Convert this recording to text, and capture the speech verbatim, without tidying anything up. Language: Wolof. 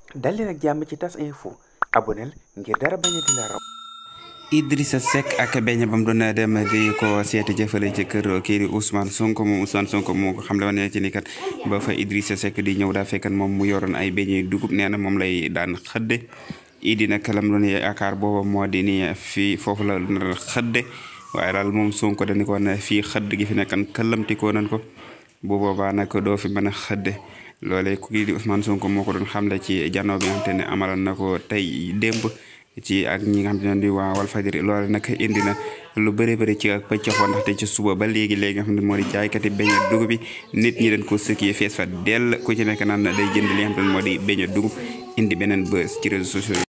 dal leen ak jàmm ci tas info aboneel ngir dara bañ a di la raw. Idrissa Seck ak beñ bam doon dem di ko seeti jëfale ci kër kii di Ousmane Sonko moom Ousmane Sonko moo ko xam le woon ci ni kat ba fa Idrissa Seck di ñëw daa fekkan moom mu yoroon ay beñi dugub nee na moom lay daan xëdde idi nag lam doon yaakaar booba moo di ni fii foofu la nar xëdde waaye daal moom Sonko dañu ko ne fii xëdd gi fi nekkan këllamtikoo nañ ko bu boobaa nag doo fi mën a xëdde loolee kii di Ousmane Sonko moo ko doon xamle ci jannoo bi nga xam te ne amalan na ko tey démb ci ak ñi nga xam ne di waa Walfadjri loole nag indi na lu bëri bëri ci ak pëccaxoo ndaxte ci suba ba léegi léegi nga xam ne moo di jaaykati beñ dugub bi nit ñi dañ ko sëkkee fees fa dell ku ci nekk naan day jënd li nga xam ne moo di beñ dugub indi beneen bës ci réseaux sociaux yi